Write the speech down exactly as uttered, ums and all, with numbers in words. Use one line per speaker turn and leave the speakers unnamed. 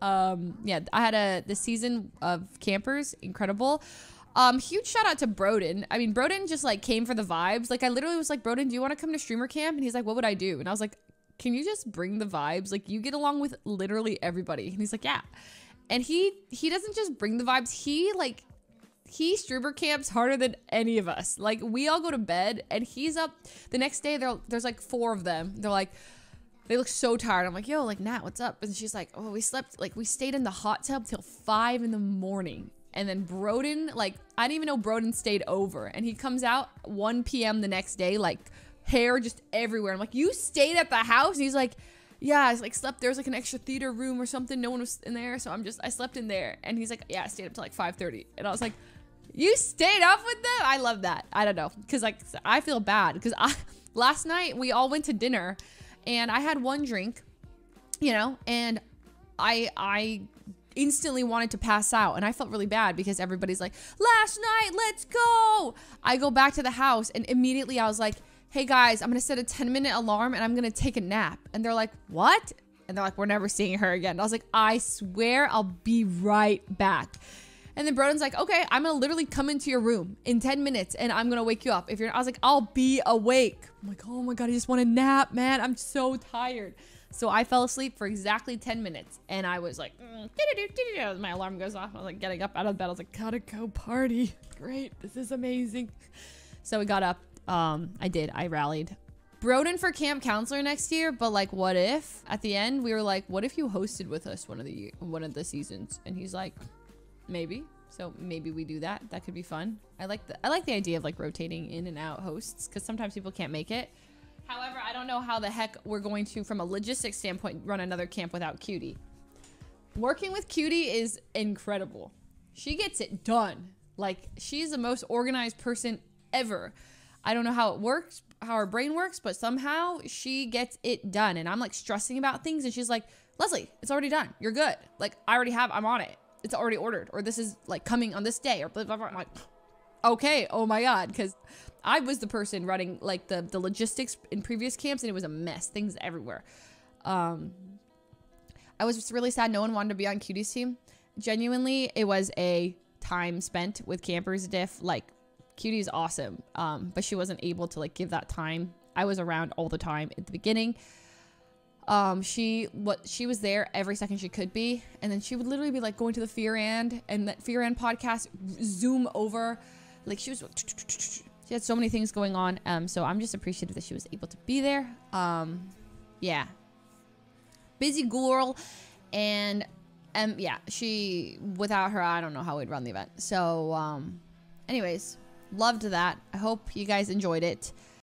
Um, yeah, I had a the season of campers, incredible. Um, huge shout out to Broden. I mean, Broden just like came for the vibes. Like I literally was like, Broden, do you want to come to streamer camp? And he's like, what would I do? And I was like, can you just bring the vibes? Like you get along with literally everybody. And he's like, yeah. And he he doesn't just bring the vibes. He like he streamer camps harder than any of us. Like we all go to bed and he's up the next day. There there's like four of them. They're like. They look so tired. I'm like, yo, like, Nat, what's up? And she's like, oh, we slept, like, we stayed in the hot tub till five in the morning. And then Broden, like, I didn't even know Broden stayed over. And he comes out one P M the next day, like, hair just everywhere. I'm like, you stayed at the house? And he's like, yeah, I like slept. There's like an extra theater room or something. No one was in there. So I'm just, I slept in there. And he's like, yeah, I stayed up till like five thirty. And I was like, you stayed up with them? I love that. I don't know. Cause like, I feel bad. Cause I, last night we all went to dinner. And I had one drink, you know, and I I instantly wanted to pass out. And I felt really bad because everybody's like, last night, let's go. I go back to the house and immediately I was like, hey guys, I'm going to set a ten minute alarm and I'm going to take a nap. And they're like, what? And they're like, we're never seeing her again. And I was like, I swear I'll be right back. And then Broden's like, okay, I'm gonna literally come into your room in ten minutes and I'm gonna wake you up. If you're, I was like, I'll be awake. I'm like, oh my God, I just want a nap, man. I'm so tired. So I fell asleep for exactly ten minutes and I was like, mm, my alarm goes off. I was like getting up out of bed. I was like, gotta go party. Great, this is amazing. So we got up, um, I did, I rallied. Broden for camp counselor next year, but like, what if at the end we were like, what if you hosted with us one of the, one of the seasons? And he's like, maybe. So maybe we do that. That could be fun. I like the I like the idea of like rotating in and out hosts because sometimes people can't make it. However, I don't know how the heck we're going to, from a logistics standpoint, run another camp without Cutie. Working with Cutie is incredible. She gets it done. Like she's the most organized person ever. I don't know how it works, how her brain works, but somehow she gets it done. And I'm like stressing about things and she's like, Leslie, it's already done. You're good. Like I already have, I'm on it. It's already ordered, or this is like coming on this day, or blah, blah, blah. I'm like, okay, oh my God. Because I was the person running like the, the logistics in previous camps and it was a mess, things everywhere. Um, I was just really sad no one wanted to be on Cutie's team. Genuinely, it was a time spent with campers diff. Like Cutie's awesome, um, but she wasn't able to like give that time. I was around all the time at the beginning. Um, she what she was there every second she could be, and then she would literally be like going to the Fear and and that Fear and podcast zoom over, like she was she had so many things going on. Um, so I'm just appreciative that she was able to be there. Um, yeah, busy girl, and um, yeah, she without her I don't know how we'd run the event. So um, anyways, loved that. I hope you guys enjoyed it.